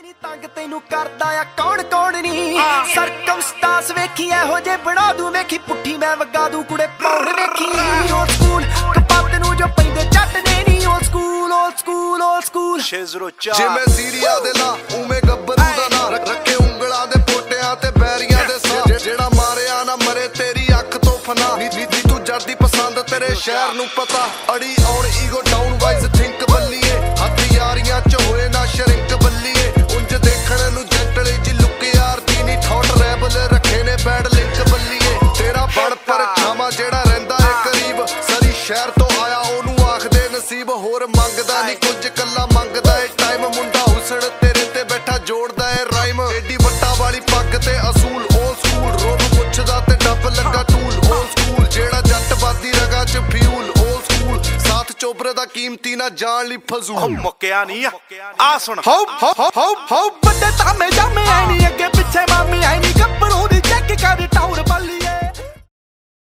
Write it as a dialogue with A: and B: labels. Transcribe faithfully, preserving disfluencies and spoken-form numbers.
A: तंग तेनू करदा आ कौन कौन नी सरकमस्टांस वेखी एहो जे बना दूं वेखी पुट्ठी मैं वगा दूं कुड़े पौड़ वेखी ओल्ड स्कूल कपत नू जो पैंदे जट ने नी old school old school old school छे ज़ीरो चार
B: जे मैं सीरिया दे ला उमे गब्बरू दा ना रखे उंगलां दे पोटियां ते बैरियां दे सा जेड़ा मारिया ना मरे तेरी अख तो फना नीति तू जड़दी पसंद तेरे शहर नू पता अड़ी और ईगो डाउन वाइज थिंक बल्लीए हथ यारियां च होए ना शरिंक बल्लीए उंज देखण नू जंटले जी लुक यार दी नी ठोट रैबल रखे ने बैड लिंक बल्लीए तेरा बड़ पर छामा जेड़ा रहिंदा है करीब सरी शहर तो आया ओनू आखदे नसीब होर मंगदा नी कुछ कल्ला मंगदा है टाइम मुंडा हुसड़ तेरे ते बैठा जोड़दा है राइम एडी वट्टा वाली पग ते असूल ओल्ड स्कूल रोब पुछदा ते डब लगा टूल ओल्ड स्कूल जेड़ा जट बादी रगा च फ्यूल ओल्ड स्कूल साथ चोबरे दा कीमती ना जान ली फजूल
C: मुक्किया नहीं आ सुन
A: हो हो हो हो बड़े तामे जामे